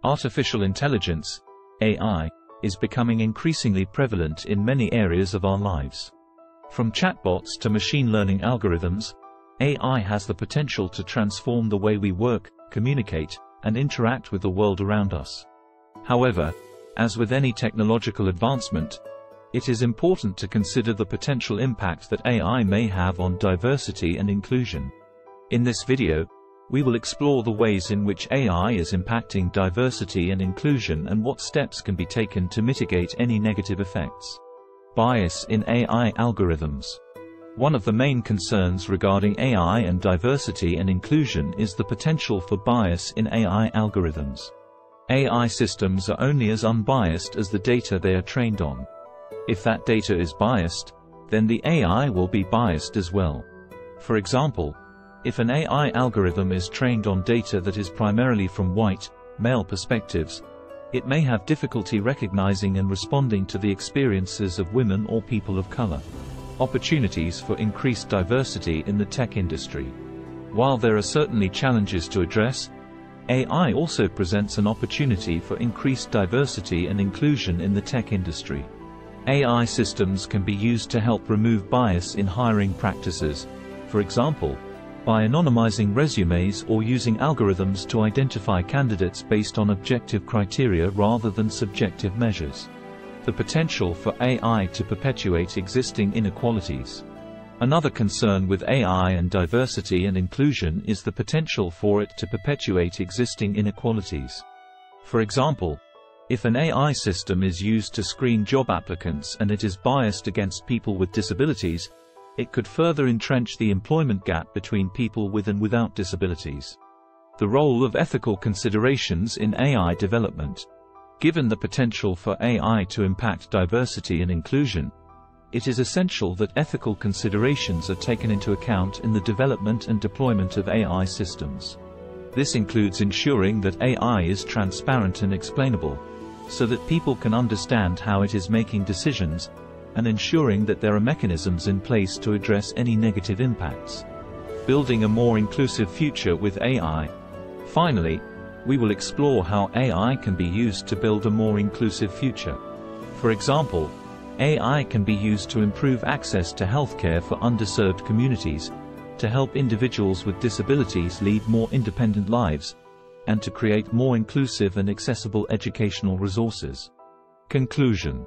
Artificial intelligence, AI, is becoming increasingly prevalent in many areas of our lives. From chatbots to machine learning algorithms, AI has the potential to transform the way we work, communicate, and interact with the world around us. However, as with any technological advancement, it is important to consider the potential impact that AI may have on diversity and inclusion. In this video, we will explore the ways in which AI is impacting diversity and inclusion and what steps can be taken to mitigate any negative effects. Bias in AI algorithms. One of the main concerns regarding AI and diversity and inclusion is the potential for bias in AI algorithms. AI systems are only as unbiased as the data they are trained on. If that data is biased, then the AI will be biased as well. For example, if an AI algorithm is trained on data that is primarily from white, male perspectives, it may have difficulty recognizing and responding to the experiences of women or people of color. Opportunities for increased diversity in the tech industry. While there are certainly challenges to address, AI also presents an opportunity for increased diversity and inclusion in the tech industry. AI systems can be used to help remove bias in hiring practices, for example, by anonymizing resumes or using algorithms to identify candidates based on objective criteria rather than subjective measures. The potential for AI to perpetuate existing inequalities. Another concern with AI and diversity and inclusion is the potential for it to perpetuate existing inequalities. For example, if an AI system is used to screen job applicants and it is biased against people with disabilities, it could further entrench the employment gap between people with and without disabilities. The role of ethical considerations in AI development. Given the potential for AI to impact diversity and inclusion, it is essential that ethical considerations are taken into account in the development and deployment of AI systems. This includes ensuring that AI is transparent and explainable, so that people can understand how it is making decisions, and ensuring that there are mechanisms in place to address any negative impacts. Building a more inclusive future with AI. Finally, we will explore how AI can be used to build a more inclusive future. For example, AI can be used to improve access to healthcare for underserved communities, to help individuals with disabilities lead more independent lives, and to create more inclusive and accessible educational resources. Conclusion.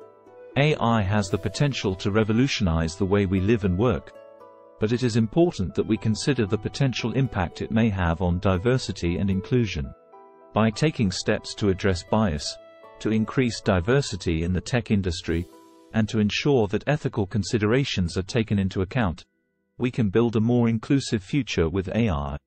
AI has the potential to revolutionize the way we live and work, but it is important that we consider the potential impact it may have on diversity and inclusion. By taking steps to address bias, to increase diversity in the tech industry, and to ensure that ethical considerations are taken into account, we can build a more inclusive future with AI.